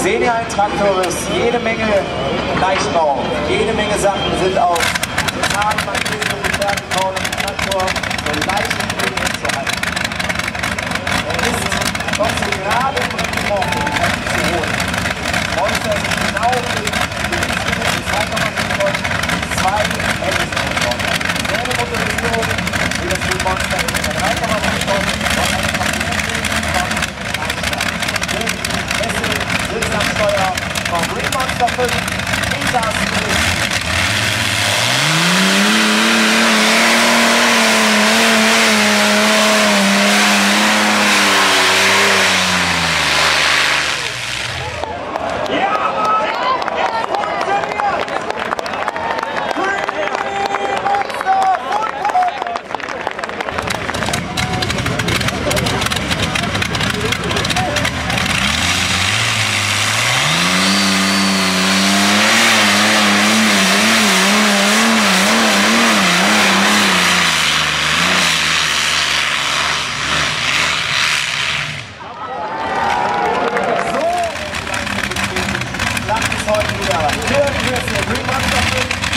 Xenia ein Traktor ist jede Menge Leichtbau, jede Menge Sachen sind auf totale Magnesium gefertigt worden, um den Traktor so leicht wie möglich zu halten. Kommt so gerade im Restaurant, um die Kräfte zu holen. Monster ist genau für die Gewichtsgewicht 2,5 Tonnen, 2 selbe Motorisierung wie das Blue Monster in der 3,5 Tonnen und eine komplette bessere Sitzabsteuer vom Green Monster 5 in das heute wieder. Hier ist der Green Monster 5.